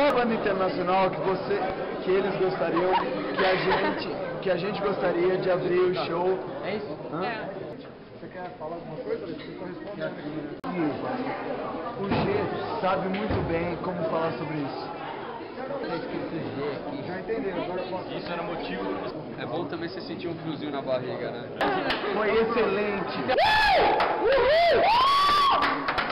uma banda internacional que eles gostariam, que a gente gostaria de abrir o show. É isso? Você quer falar alguma coisa? Você corresponde. O G sabe muito bem como falar sobre isso. Tá escrito G aqui. Já entendeu? Agora eu posso. Isso era motivo. É bom também você sentir um friozinho na barriga, né? Foi excelente.